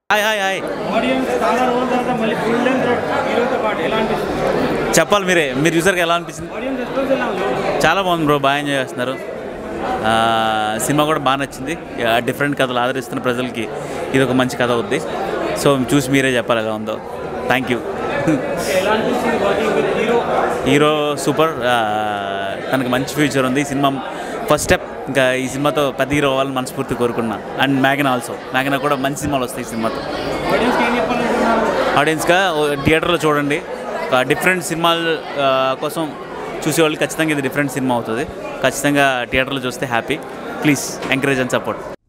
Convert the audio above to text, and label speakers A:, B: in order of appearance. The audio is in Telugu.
A: హాయ్ హాయ్ హాయ్ చెప్పాలి మీరు చూసారు ఎలా అనిపించింది? చాలా బాగుంది బ్రో, బాగా ఎంజాయ్ చేస్తున్నారు. సినిమా కూడా బాగా నచ్చింది. డిఫరెంట్ కథలు ఆదరిస్తున్న ప్రజలకి ఇది ఒక మంచి కథ అవుద్ది. సో చూసి మీరే చెప్పాలి ఎలా ఉందో. Thank you. హీరో సూపర్, తనకు మంచి ఫ్యూచర్ ఉంది. Cinema first step. ఇంకా ఈ సినిమాతో పెద్ద హీరో అవ్వాలని మనస్ఫూర్తి కోరుకున్నా. అండ్ మ్యాగనా కూడా మంచి సినిమాలు వస్తాయి ఈ సినిమాతో. ఆడియన్స్గా థియేటర్లో చూడండి. డిఫరెంట్ సినిమాల కోసం చూసేవాళ్ళు ఖచ్చితంగా ఇది డిఫరెంట్ సినిమా అవుతుంది. ఖచ్చితంగా థియేటర్లో చూస్తే happy. Please encourage and support.